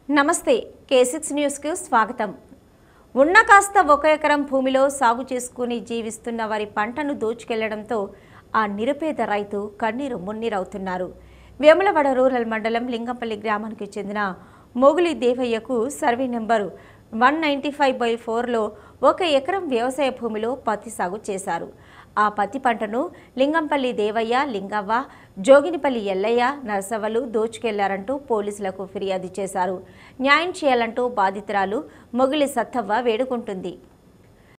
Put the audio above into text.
నమస్తే K6 news కు స్వాగతం। ఉన్న కాస్త 1 ఎకరం భూమిలో సాగు చేసుకుని జీవిస్తున్న వారి పంటను దోచుకెళ్లడంతో ఆ నిరుపేద రైతు కన్నీరు మున్నీరవుతున్నారు। వేములవాడ రూరల్ మండలం లింగంపల్లి గ్రామానికి చెందిన మొగులి దేవయ్యకు సర్వే నంబర్ 195/4 లో 1 ఎకరం వ్యవసాయ భూమిలో పత్తి సాగు చేశారు। ఆ పత్తి పంటను లింగంపల్లి దేవయ్య, లింగవ్వ, జోగినిపల్లి ఎల్లయ్య, నరసవలు దోచుకెళ్లారంటూ పోలీసులకు ఫిర్యాదు చేశారు। న్యాయం చేయాలంటూ బాధితురాలు మొగులి సత్తవ్వ వేడుకుంటుంది।